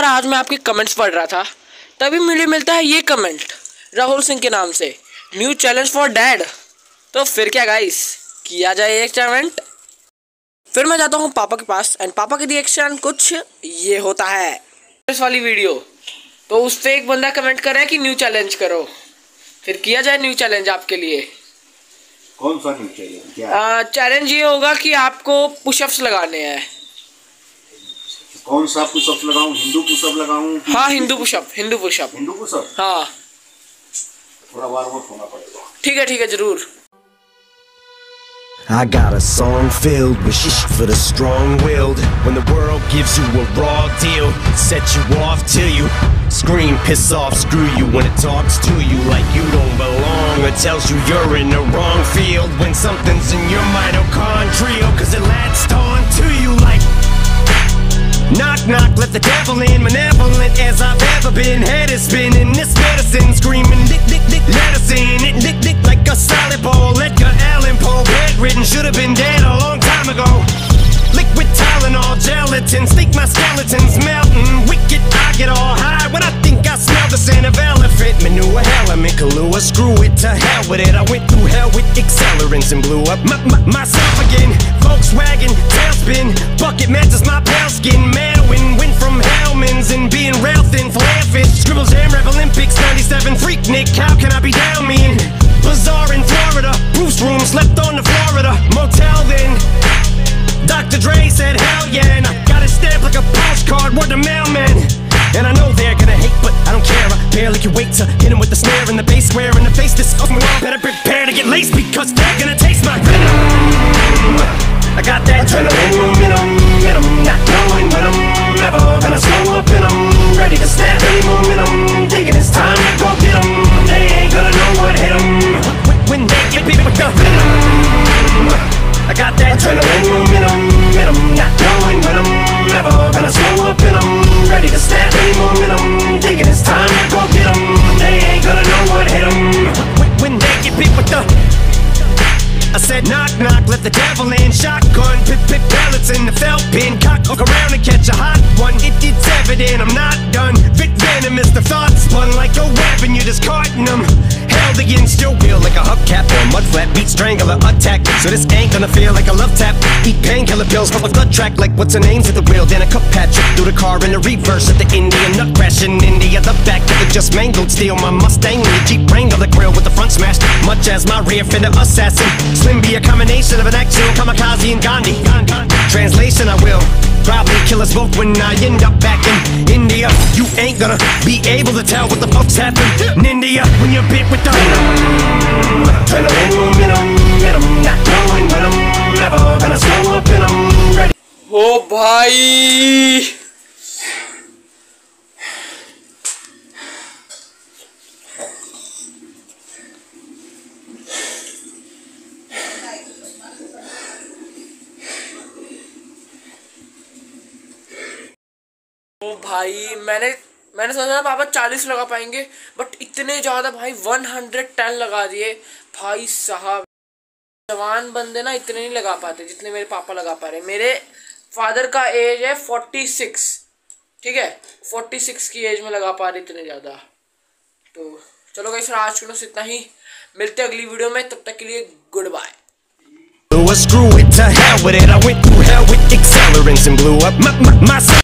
आज मैं आपके कमेंट्स पढ़ रहा था, तभी मुझे मिलता है ये कमेंट राहुल सिंह के नाम से, न्यू चैलेंज फॉर डैड। तो फिर क्या गाइस, किया जाए एक चैलेंज। फिर मैं जाता हूँ पापा के पास एंड पापा की रिएक्शन कुछ ये होता है। इस वाली वीडियो तो उस पर एक बंदा कमेंट कर रहा है कि न्यू चैलेंज करो, फिर किया जाए न्यू चैलेंज आपके लिए। कौन सा न्यू चैलेंज? चैलेंज ये होगा कि आपको पुशअप्स लगाने हैं। कौन सा पुशअप लगाऊं? हिंदू पुशअप लगाऊं? हाँ, हिंदू पुशअप। हिंदू पुशअप हाँ, थोड़ा वार्म अप होना पड़ेगा। ठीक है जरूर। I got a song filled with shit for the strong-willed. When the world gives you a raw deal, set you off till you scream, piss off, screw you. When it talks to you like you don't belong, or tells you you're in the wrong field. When something's in your mitochondrial, cause it latched on to you like knock knock, let the devil in. Malevolent as I've ever been, head is spinning, this medicine screaming dick dick dick, let us in it, dick dick like a solid ball. Edgar Allan Poe, bedridden, should have been dead a long time ago. Liquid Tylenol, gelatin, think my skeleton's melting. Wicked, I get all high when I think I smell the scent of elephant manure. Element Kahlua, screw it, to hell with it. I went through hell with accelerants and blew up myself again. Volkswagen, tailspin, bucket matches my pale skin. Madwin, went from Hellman's and being rail thin, flailfish. Scribble Jam, Rap Olympics, 97, freak Nick, how can I be down mean? Bazaar in Florida, Bruce room, slept on the Florida motel then. Dr. Dre said hell yeah, and I got it stamped like a postcard, word to mailman. And I know they're gonna hate, but I don't care, I barely can wait to hit him with the snare and the bass square in the face. This fucking world better prepare to get laced, because they're gonna taste my venom. I got that adrenaline momentum, not knowing when I'm ever gonna slow up, and I'm ready to snap any momentum, thinking it's time to go get 'em. They ain't gonna know what hit 'em when they get beat with the venom. I got that adrenaline momentum, not knowing when I'm ever gonna slow up, and I'm ready to snap any momentum, thinking it's time to go get 'em. They ain't gonna know what hit 'em when they get beat with the. I said knock knock, let the devil in. Shotgun, pip pellets in the felt pin. Cock, look around and catch a hot one. It's evident I'm not done. Vic venom is the thought spun like a weapon. You're discarding them. Held against your will like a hubcap or a mud flap. Beat strangler attack. So this ain't gonna feel like a love tap. Eat painkiller pills from a blood track like what's her name's at the wheel. Then a cup patch through the car in the reverse at the Indian nut crash in India. The back of it just mangled. Steal my Mustang and the Jeep Wrangler, the grill with the front smashed. Much as my rear fender assassin. Slim be a combination of an actual kamikaze and Gandhi. Translation, I will probably kill us both when I end up back in India. You ain't gonna be able to tell what the fuck's happened in India when you're bit with the adrenaline momentum, not knowing when I'm ever gonna slow up, and I'm ready. ओ भाई मैंने सोचा पापा 40 लगा पाएंगे, but इतने ज़्यादा भाई 110 लगा दिए भाई साहब। जवान बंदे ना इतने नहीं लगा पाते जितने मेरे पापा लगा पा रहे। मेरे फादर का एज है 46, ठीक है, 46 की एज में लगा पा रहे इतने ज़्यादा। तो चलो गाइस, आज के इतना ही, मिलते हैं अगली वीडियो में, तब तक के लिए goodbye. Screw it, to hell with it. I went through hell with accelerants and blew up myself.